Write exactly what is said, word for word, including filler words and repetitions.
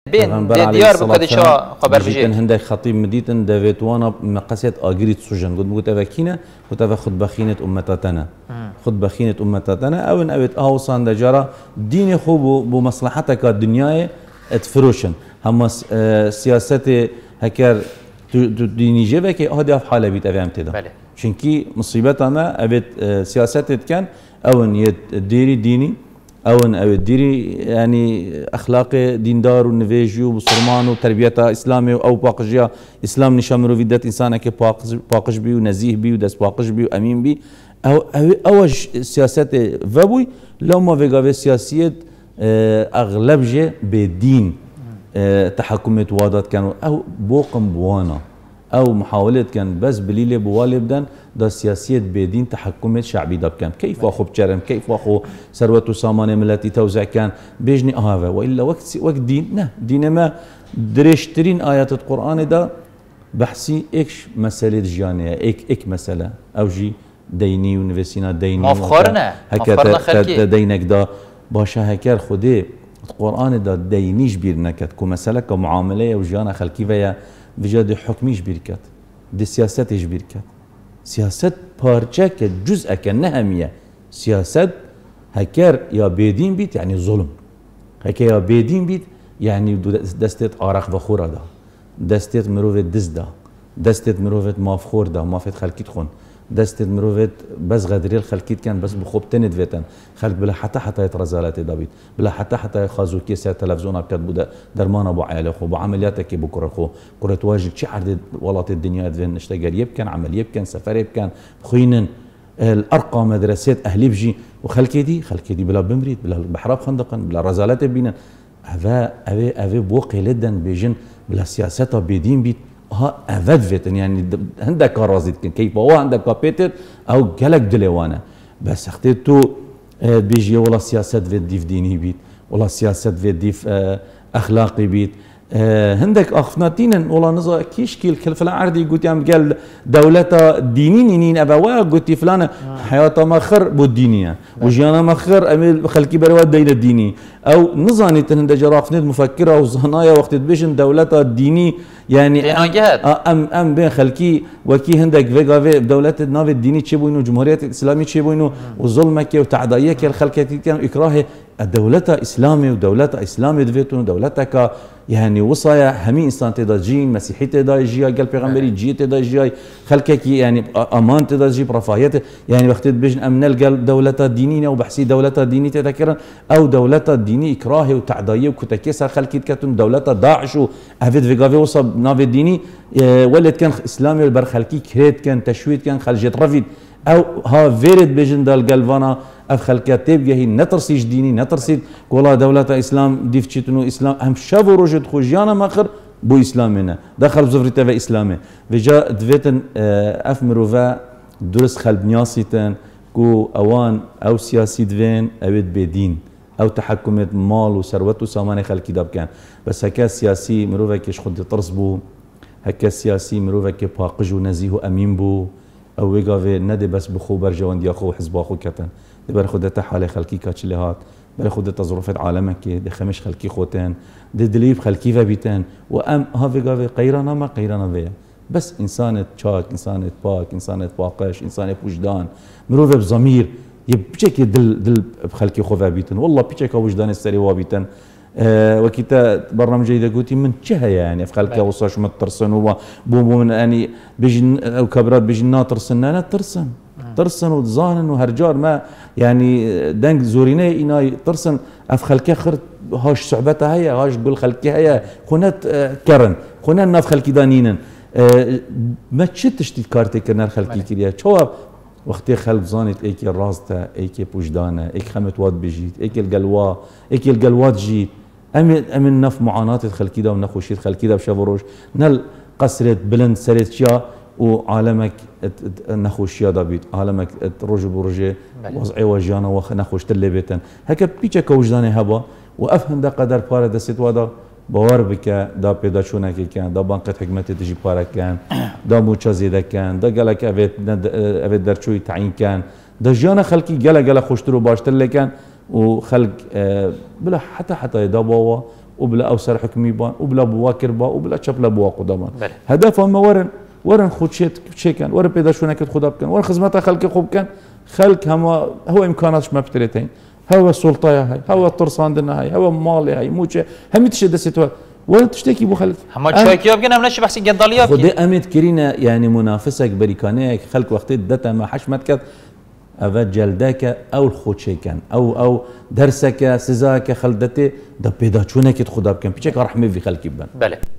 بين ديار بكدشا خبر بيجي هندك خطيب مديتن دافيت وانا مقاسات اجريت سجن قلت بقول افكينا قلت اخذ بخينه امتاتنا خذ بخينه امتاتنا او ان اوت اوصان دجرا ديني خو بمصلحتك الدنيا تفروشن هم سياسه هكر ديني جيبك هذا في حاله بيت افهم تدا شنكي مصيبتنا ابيت سياسات كان او ان ديري ديني او ان او ديري يعني اخلاقي ديندار ونفيجي وبصرمان وتربيتها اسلامي او باقجيا اسلام نشامرو فيدات انسانك باقج بي ونزيه بي ودس باقج بي وامين بي او اوج سياسات فابوي لو ما فيغافي سياسيه اغلب جي بدين تحكمت وادات كانوا او بوقم بوانا او محاولة كان بس بليلة بوالبدن دا سياسية بدين تحكمت شعبي داب كان كيف اخو بجرم كيف اخو ثروة سامانة ملاتي توزع كان بيجني اهافا والا وقت وقت دين نه دين ما دريشترين ايات القرآن دا بحسي اكش مسألة جانية اك اك مسألة او جي ديني ونفسينا ديني مفخرنا مفخرنا خلقي دينك دا باشا هكار خدي القرآن دا دينيش بير نكت كو مسألة كمعاملة وجانا خلقي ويا بجد حكميش بيركت دي سياستش بيركت سياست بارچه که جزء كنهمية سياست هكر يا بيدين بيت يعني ظلم هكر يا بيدين بيت يعني دستت عرق وخورا دا دستت مروفت دز دا دستت مروفت مافخور دا مافت خلقيت خون دستت مروفت بس غدريل خلقيت كان بس بخوب تند فيتن خلق بلا حتى حتى يترزالات دابيت بلا حتى حتى يخازو كيسة تلفزيون كتبو دا درمان ابو عيال خو بعملياتك بكره خو قرة واجد شي عرض ولات الدنيا ادفين اشتغل يبكن عمل يبكن سفر يبكن خوينن الارقى مدرسات اهلي بجي وخلقي دي خلقي دي بلا بمريد بلا بحراب خندقا بلا رزالات بينا هذا افي افي بوقي لدن بيجن بلا سياسة بيدين بيت ها افاد فيتن يعني عندك رازيد كيف هو عندك بيتر او قالك دليوانا بس اختيتو بيجي ولا سياسات في ديف ديني بيت ولا سياسات في ديف اخلاقي بيت هندك اخفناتين ولا نزا كيشكيل كل فلان عردي قلت يا قال دولتا دينين نين ابوا قلت فلان حياته مخر بالدينيه وجيانا مخر امل خلكي بروا الدين الديني او نزاني تهند جرافنت مفكره وزنايا وقت بيجن دولتا الديني يعني ام ام بين خلكي وكي هندك فيغافي دولات الناف الديني تشبوينو جمهوريه الاسلاميه تشبوينو وظلمك وتعدايك الخلكي كان اكراه الدولتا اسلامي ودولتا اسلامي دفيتون دولتك يعني وصايا همي انسان تدا جين مسيحي تدا جي قال بيغمبري جي تدا جي خلكك يعني امان تدا جي برفاهيت يعني وقت بيجن امن قال دولتا دينيه وبحسي دولتا دينيه تذكر او دولتا ديني اكراهي وتعدايه وكتكسر خلكي كتون دولتا داعش وافيد فيغافي وصب نافي ديني ولد كان اسلامي البر خلكي كريت كان تشويت كان خلجت رفيد او ها فيرد بيجن دال قلفانا اف خلكات تبقى هي نترسيش ديني نترسيد كولا دولة اسلام ديفتشتنو اسلام هم شافوا روجد خوجيانا ماخر بو اسلامنا دخل بزفريتا في اسلامي فجا دفيتن اف مروفا درس خلب نياسيتن كو اوان او سياسي دفين اويت بدين او تحكمت مال وثروت وسامان خلكي داب كان بس هكا سياسي مروفا كيش خد ترس بو هكا سياسي مروفا كي باقج ونزيه امين بو او ويغافي ندي بس بخو برجا وندي اخو حزب اخو كتن دبر خدت حالي خلكي كاتشلي هات بر خدت ظروفات عالمك دي خمش خلكي خوتين دي دليب خلكي فبيتين وام ها فيغافي قيرانا ما قيرانا فيا بس انسان تشاك انسان باك انسان باقش انسان وجدان مروف بضمير يبجيك دل دل بخلكي خو فبيتن والله بيجيك وجدان السري وابيتن أه وكيتا برنامج جيدة قلتي من جهة يعني في خلقها وصاش ما ترسن وبو من يعني بيجن او كبرات بيجن ترسن لا ترسن ترسن وتظانن وهرجار ما يعني دنك زوريني إناي ترسن اف خلقها خرت هاش صعبتها هي هاش قول خلقها هي خونات كرن خونات ناف خلقي دانينن أه ما تشتش تكارتي كرنا خلقي كريا شواب وقتی خلق زانت ایکی راسته ایکی پوجدانه ایک خمت واد بجید ایکی القلوا ایکی القلوات جید امن امن نف معاناة خلقی دا و نخوشید خلقی دا بشوروش نل قصرت بلند سرت شیا وعالمك نخوشيا دا بيت عالمك رجو برجي وضعي وجانا وخ نخوش تلي بيتن هكا بيتشا كوجداني هبا وافهم دا قدر بارا دا ست وادا باور بك دا پیدا شونه که کن دا بانقت حکمت تجی پاره کن دا موچا زیده کن دا گلک اوید اوید درچوی تعیین کن دا جانا خلقی گلک گلک خوشتر و باشتر لکن و خلق بلا حتى حتى دا باوا وبلا او سر حكمي بان وبلا بواكر با وبلا شبلا بواقو دمان بله. هدف هم ورن ورن خود شيت شيكن ورن پیدا شونه که خدا بکن ورن خدمت خلق خوب کن خلق هم هو امكاناتش ما بتريتين هو السلطه هاي هو الترصاندنا هاي هو مالي هاي موجه هم تشد ستوات ولا تشتكي بو خلق هم تشاكي يبقى انا منش بحسي قضاليه خدي امد كرينا يعني منافسك بريكانيك خلق وقت دتا ما حشمتك أفا جلدك أو الخوتشيكن أو أو درسك سزاك خلدتي ده بيدا شونك خدا بكن بيشك رحمة في خلق يبان بله